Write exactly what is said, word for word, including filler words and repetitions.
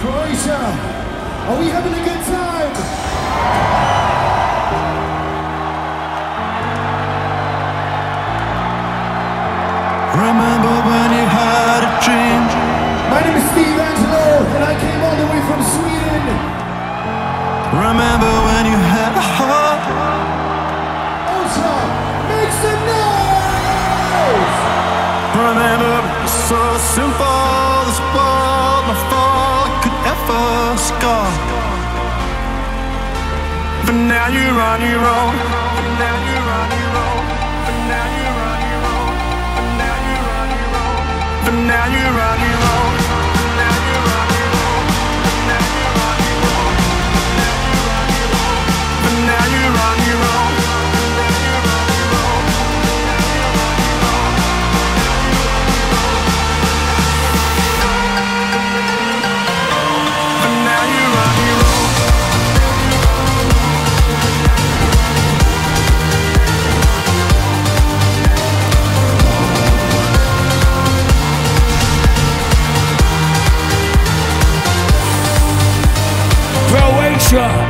Croatia, are we having a good time? Remember when you had a dream? My name is Steve Angelo, and I came all the way from Sweden. Remember when you had a heart? Ultra, make some noise! Remember, it's so simple, this world my fall could ever scar. But now you're on your own. But now you're on your own. But now you're on your own. But now you're on your own. But now you're on your own. But now you're on your own. But now you're on your own. But now you're on your own. Croatia.